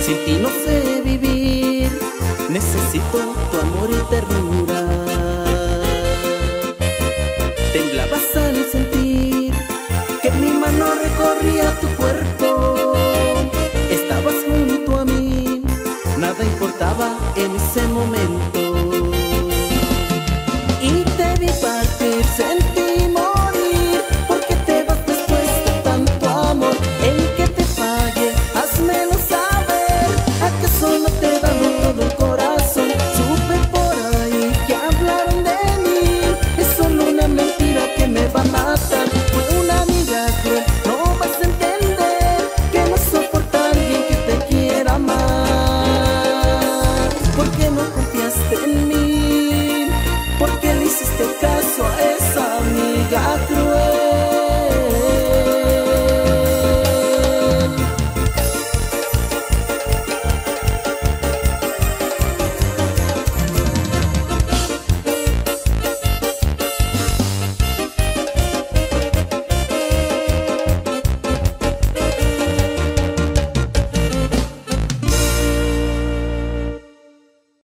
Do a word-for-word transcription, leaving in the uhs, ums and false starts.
Sin ti no sé vivir, necesito tu amor y ternura. Temblabas al sentir que mi mano recorría tu cuerpo. Estabas junto a mí, nada importaba en ese momento. Y te vi partir, sentí morir, porque te vas después de tanto amor. El que te falle, házmelo saber, ¿acaso no te he dado todo el corazón? Supe por ahí que hablaron de mí, es solo una mentira que me va a matar. Fue una amiga cruel, no vas a entender que no soporta a alguien que te quiera amar. ¿Por qué no confiaste en mí? ¿Por qué le hiciste caso a esa amiga?